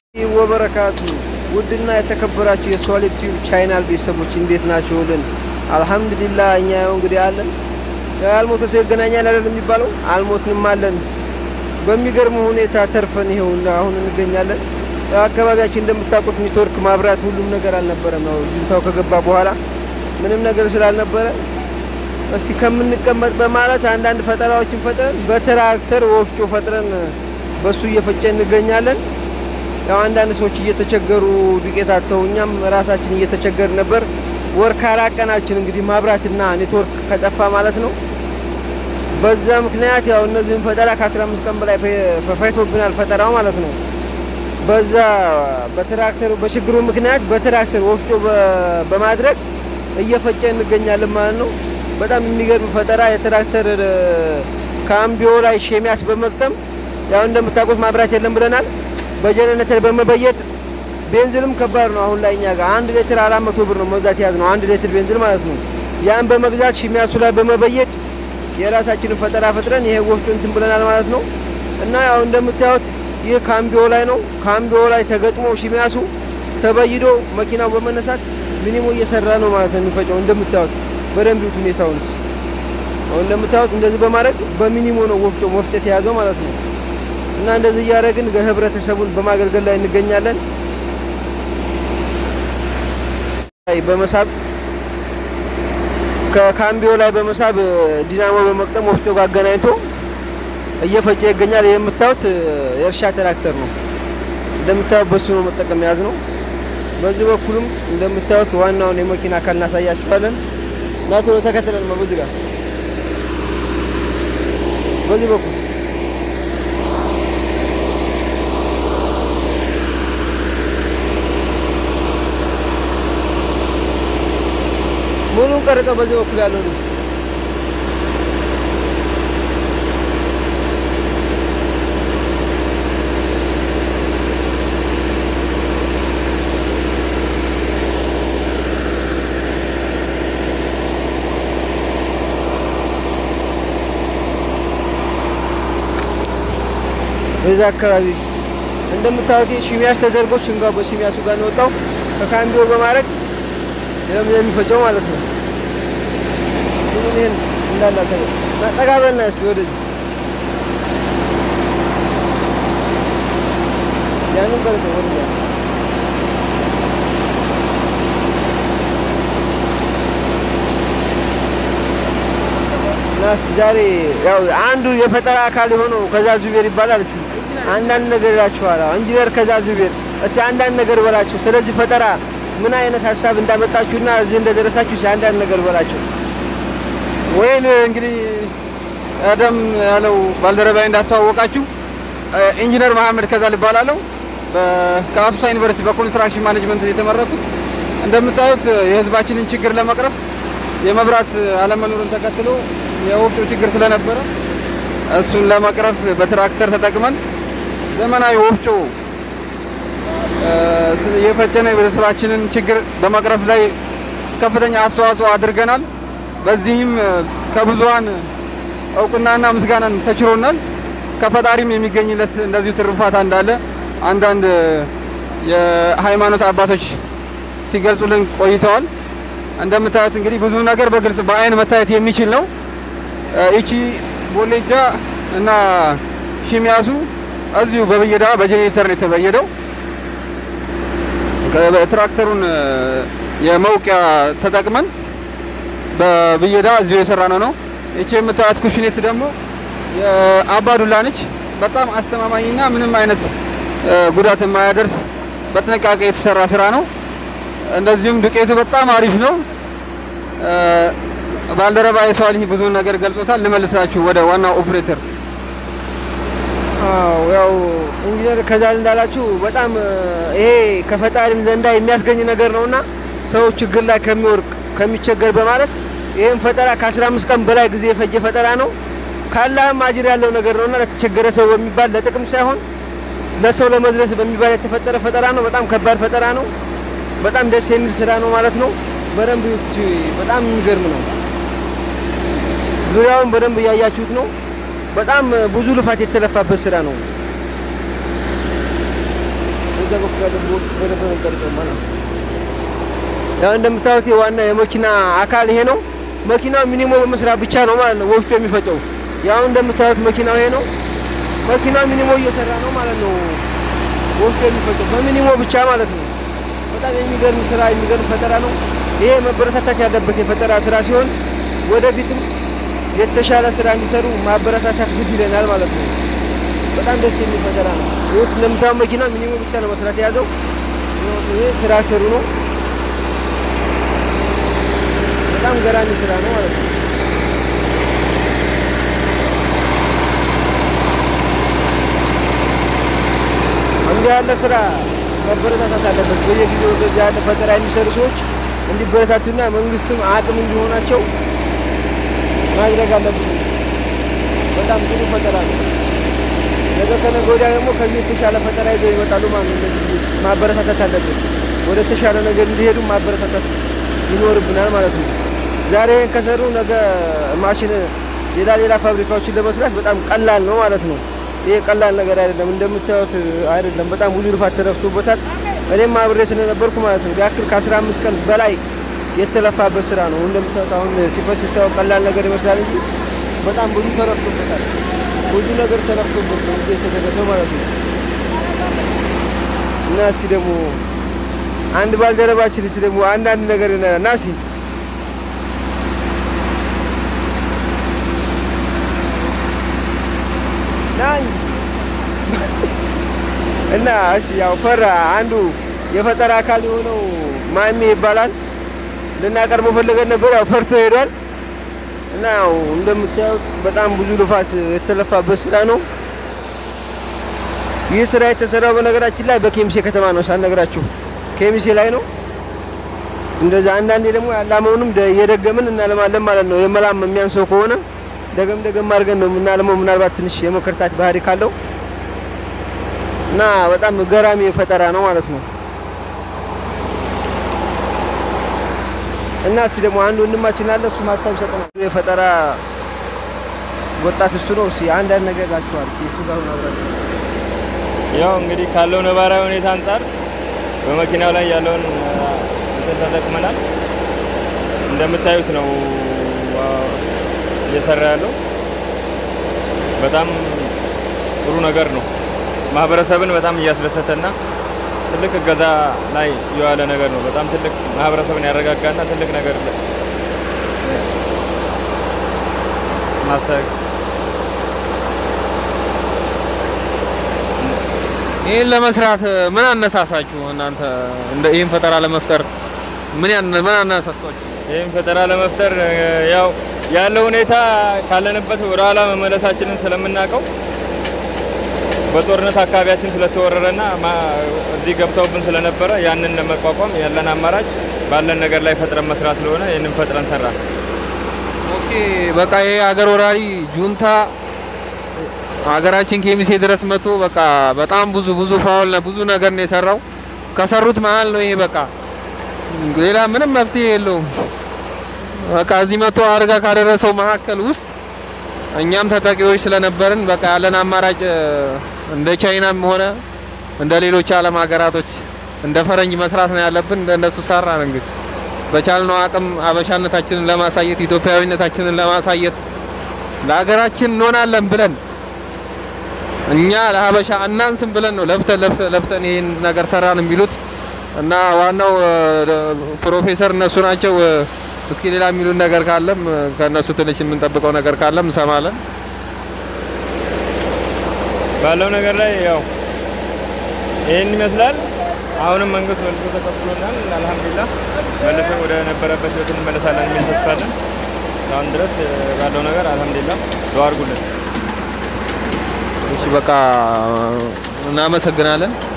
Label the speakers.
Speaker 1: ወበረካቱ ውድና የተከበራችሁ የሷሊት ዩቲዩብ ቻናል ቤተሰቦች እንዴት ናችሁልን? አልহামዱሊላህ እኛ እንግዲህ አለን። ያልሞተ ሰው ይገናኛል አይደል የሚባለው? አልሞትንም አለን። በሚገርም ሁኔታ ተርፈን ይሄውና አሁን እንገኛለን። አካባቢያችን እንደምታውቁት ኔትወርክ ማብራት ሁሉም ነገር አልነበረም ነው። ጁንታው ከገባ በኋላ ምንም ነገር ስላልነበረ እስቲ ከምንቀመጥ በማለት አንዳንድ ፈጠራዎችን ፈጥረን በትራክተር ወፍጮ ፈጥረን በሱ እየፈጨን እንገኛለን። ያው አንዳንድ ሰዎች እየተቸገሩ ዱቄት አጥተው እኛም ራሳችን እየተቸገር ነበር። ወር ካራቀናችን እንግዲህ ማብራትና ኔትወርክ ከጠፋ ማለት ነው። በዛ ምክንያት ያው እነዚህን ፈጠራ ከ15 ቀን በላይ ፈይቶብናል ፈጠራው ማለት ነው። በዛ በትራክተሩ በችግሩ ምክንያት በትራክተር ወፍጮ በማድረግ እየፈጨን እንገኛለን ማለት ነው። በጣም የሚገርም ፈጠራ የትራክተር ካምቢዮ ላይ ሸሚያስ በመቅጠም ያው እንደምታውቁት ማብራት የለም ብለናል። በጀነሬተር በመበየድ ቤንዚንም ከባድ ነው። አሁን ላይ እኛ ጋር 1 ሊትር 400 ብር ነው መግዛት ያዝ ነው 1 ሊትር ቤንዚን ማለት ነው። ያን በመግዛት ሸሚያሱ ላይ በመበየድ የራሳችንን ፈጠራ ፈጥረን ይሄ ወፍጮ እንትን ብለናል ማለት ነው። እና ያው እንደምታዩት ይሄ ካምቢዮ ላይ ነው። ካምቢዮ ላይ ተገጥሞ ሸሚያሱ ተበይዶ መኪናው በመነሳት ሚኒሞ እየሰራ ነው ማለት ነው የሚፈጨው። እንደምታዩት በደንብ ሁኔታውንስ አሁን እንደምታዩት እንደዚህ በማድረግ በሚኒሞ ነው ወፍጮ መፍጨት ያዘው ማለት ነው። እና እንደዚህ ያረግን ህብረተሰቡን በማገልገል ላይ እንገኛለን። በመሳብ ከካምቢዮ ላይ በመሳብ ዲናሞ በመቅጠም ወፍጮ ጋር አገናኝቶ እየፈጨ ይገኛል። የምታዩት የእርሻ ትራክተር ነው። እንደምታዩት በሱ ነው መጠቀም ያዝ ነው። በዚህ በኩልም እንደምታዩት ዋናውን የመኪና አካል እናሳያችኋለን። ናቶሎ ተከተለን በዚህ ጋር በዚህ በኩል ሙሉን ቀርቀው በዚህ በኩል ያለው ነው። በዛ አካባቢ እንደምታዩት ሸሚያስ ተደርጎ ሽንጋው በሸሚያሱ ጋር ነው ወጣው ከካምቢዮ በማድረግ የሚፈጨው ማለት ነው። ይሄን እንዳላሳየ ተጋበልና ወደዚህ ያንን ቀርቶ ወደዚህ ናስ ዛሬ ያው አንዱ የፈጠራ አካል የሆነው ከዛ ዙቤር ይባላል። እስኪ አንዳንድ ነገር ይላችኋል። ኢንጂነር ከዛ ዙቤር እስኪ አንዳንድ ነገር በላችሁ ስለዚህ ፈጠራ ምን አይነት ሐሳብ እንዳመጣችሁና እዚህ እንደደረሳችሁ አንዳንድ ነገር በላችሁ።
Speaker 2: ወይን እንግዲህ አደም ያለው ባልደረባይ እንዳስተዋወቃችሁ ኢንጂነር መሐመድ ከዛል ይባላል። ከአሶሳ ዩኒቨርሲቲ በኮንስትራክሽን ማኔጅመንት የተመረኩት። እንደምታዩት የህዝባችንን ችግር ለመቅረፍ የመብራት አለመኖርን ተከትሎ የወፍጮ ችግር ስለነበረ እሱን ለመቅረፍ በትራክተር ተጠቅመን ዘመናዊ ወፍጮ የፈጨነ የህዝባችንን ችግር በመቅረፍ ላይ ከፍተኛ አስተዋጽኦ አድርገናል። በዚህም ከብዙሃን እውቅናና ምስጋናን ተችሮናል። ከፈጣሪም የሚገኝለት እንደዚሁ ትርፋታ እንዳለ አንዳንድ የሃይማኖት አባቶች ሲገልጹልን ቆይተዋል። እንደምታዩት እንግዲህ ብዙ ነገር በግልጽ በአይን መታየት የሚችል ነው። እቺ ቦሌጃ እና ሸሚያሱ እዚሁ በበየዳ በጄኔሬተር ነው የተበየደው። ከትራክተሩን የመውቂያ ተጠቅመን በበየዳ እዚሁ የሰራነው ነው። እቺ የምታዩት ኩሽኔት ደግሞ የአባዱላ ነች። በጣም አስተማማኝና ምንም አይነት ጉዳት የማያደርስ በጥንቃቄ የተሰራ ስራ ነው። እንደዚሁም ዱቄቱ በጣም አሪፍ ነው። ባልደረባዬ ሷሊህ ብዙ ነገር ገልጾታል። ልመልሳችሁ ወደ ዋናው ኦፕሬተር።
Speaker 1: ያው ኢንጂነር ከዛል እንዳላችሁ በጣም ይሄ ከፈጣሪም ዘንዳ የሚያስገኝ ነገር ነውና ሰው ችግር ላይ ከሚወርቅ ከሚቸገር በማለት ይሄን ፈጠራ ከ15 ቀን በላይ ጊዜ የፈጀ ፈጠራ ነው። ካላህም አጅር ያለው ነገር ነውና ለተቸገረ ሰው በሚባል ለጥቅም ሳይሆን ለሰው ለመድረስ በሚባል የተፈጠረ ፈጠራ ነው። በጣም ከባድ ፈጠራ ነው። በጣም ደስ የሚል ስራ ነው ማለት ነው። በደንብ በጣም የሚገርም ነው። ዙሪያውን በደንብ ያያችሁት ነው። በጣም ብዙ ልፋት የተለፋበት ስራ ነው። በዛ በኩል ያለው በውስጥ በደንብ ነው የሚቀርጸው ማለት ነው። ያው እንደምታዩት የዋና የመኪና አካል ይሄ ነው። መኪናው ሚኒሞ በመስራት ብቻ ነው ማለት ነው ወፍጮ የሚፈጨው። ያው እንደምታዩት መኪናው ይሄ ነው። መኪናው ሚኒሞ እየሰራ ነው ማለት ነው ወፍጮ የሚፈጨው በሚኒሞ ብቻ ማለት ነው። በጣም የሚገርም ስራ የሚገርም ፈጠራ ነው። ይሄ መበረታታት ያለበት የፈጠራ ስራ ሲሆን ወደፊትም የተሻለ ስራ እንዲሰሩ ማበረታታት ግድ ይለናል ማለት ነው። በጣም ደስ የሚል ፈጠራ ነው። ይሄ እንደምታዩት መኪናው ሚኒሞ ብቻ ነው መስራት የያዘው። ይሄ ትራክተሩ ነው። በጣም ገራሚ ስራ ነው ማለት ነው። እንዲህ ያለ ስራ መበረታታት አለበት። በየጊዜው እንደዚህ ያለ ፈጠራ የሚሰሩ ሰዎች እንዲበረታቱና መንግስትም አቅም እንዲሆናቸው ማድረግ አለበት። በጣም ጥሩ ፈጠራ ነው። ነገ ከነገ ወዲያ ደግሞ ከዚህ የተሻለ ፈጠራ ይዘው ይመጣሉ ማለት ነው። ማበረታታት አለበት። ወደ ተሻለ ነገር እንዲሄዱ ማበረታታት ይኖርብናል ማለት ነው። ዛሬ ከሰሩ ነገ ማሽን ሌላ ፋብሪካዎችን ለመስራት በጣም ቀላል ነው ማለት ነው። ይሄ ቀላል ነገር አይደለም፣ እንደምታዩት አይደለም። በጣም ብዙ ልፋት ተለፍቶበታል። እኔም አብሬ ስለነበርኩ ማለት ነው ያክል ከ15 ቀን በላይ የተለፋበት ስራ ነው። እንደምታዩት አሁን ሲፈስታው ቀላል ነገር ይመስላል እንጂ በጣም ብዙ ተለፍቶበታል። ብዙ ነገር ተለፍቶበት ነው የተደረሰው ማለት ነው። እና እሺ ደግሞ አንድ ባልደረባችን እሺ ደግሞ አንዳንድ ነገር ናሲ ናይ እና እሺ ያው ፈራ አንዱ የፈጠራ አካል የሆነው ማሚ ይባላል። ልናቀርበው ፈልገን ነበር ያው ፈርቶ ሄዷል። እና ያው እንደምታዩት በጣም ብዙ ልፋት የተለፋበት ስራ ነው። ይህ ስራ የተሰራው በነገራችን ላይ በኬሚሴ ከተማ ነው ሳነግራችሁ፣ ኬሚሴ ላይ ነው። እንደዛ አንዳንዴ ደግሞ ያላመውንም እየደገምን እናለማለን ማለት ነው። የመላም የሚያንሰው ከሆነ ደገም አድርገን ነው የምናለመው፣ ምናልባት ትንሽ የመከርታት ባህሪ ካለው እና በጣም ገራሚ ፈጠራ ነው ማለት ነው። እና እሺ ደግሞ አንድ ወንድማችን አለ፣ እሱ ማስተው ይሰጠናል። የፈጠራ ወጣት እሱ ነው። እሺ አንዳንድ ነገር ላችኋል እሱ ጋር ነው አብራችሁ።
Speaker 3: ያው እንግዲህ ካለው ነባራዊ ሁኔታ አንፃር በመኪናው ላይ ያለውን ተጠቅመናል። እንደምታዩት ነው እየሰራ ያለው። በጣም ጥሩ ነገር ነው። ማህበረሰብን በጣም እያስደሰተና ትልቅ እገዛ ላይ የዋለ ነገር ነው። በጣም ትልቅ ማህበረሰብን ያረጋጋና ትልቅ ነገር ማስተካከል።
Speaker 2: ይሄን ለመስራት ምን አነሳሳችሁ እናንተ? እንደ ይሄን ፈጠራ ለመፍጠር ምን አነሳሳችሁ?
Speaker 3: ይሄን ፈጠራ ለመፍጠር ያው ያለው ሁኔታ ካለንበት ወደ ኋላ መመለሳችንን ስለምናውቀው በጦርነት አካባቢያችን ስለተወረረና እዚህ ገብተውብን ስለነበረ ያንን ለመቋቋም ያለን አማራጭ ባለን ነገር ላይ ፈጥረን መስራት ስለሆነ ይሄንን ፈጥረን ሰራን።
Speaker 2: ኦኬ በቃ ይሄ ሀገር ወራሪ ጁንታ ሀገራችን ኬሚሴ ድረስ መጥቶ በቃ በጣም ብዙ ፋውል ብዙ ነገር ነው የሰራው። ከሰሩት መሀል ነው ይሄ። በቃ ሌላ ምንም መፍትሄ የለውም። በቃ እዚህ መጥቶ አርጋ ካደረሰው መሀከል ውስጥ እኛም ተጠቂዎች ስለነበርን በቃ ያለን አማራጭ እንደ ቻይናም ሆነ እንደ ሌሎች ዓለም ሀገራቶች እንደ ፈረንጅ መስራት ነው ያለብን። እንደነሱ ሰራን። እንግዲህ በቻልነው አቅም አበሻነታችንን ለማሳየት ኢትዮጵያዊነታችንን ለማሳየት ለሀገራችን እንሆናለን ብለን እኛ ለሀበሻ እናንስም ብለን ነው ለፍተን ይሄን ነገር ሰራን የሚሉት እና ዋናው ፕሮፌሰር እነሱ ናቸው። እስኪ ሌላ የሚሉን ነገር ካለም ከነሱ ትንሽ የምንጠብቀው ነገር ካለም እንሰማለን።
Speaker 3: ባለው ነገር ላይ ያው ይሄን ይመስላል። አሁንም መንግስት መልሶ ተቀብሎናል። አልহামዱሊላህ መልሶ ወደ ነበረበት ህይወት እንመለሳለን የሚል ተስፋ አለን። አሁን ድረስ ባለው ነገር አልহামዱሊላህ ዱአ አድርጉልን።
Speaker 2: እሺ በቃ እናመሰግናለን።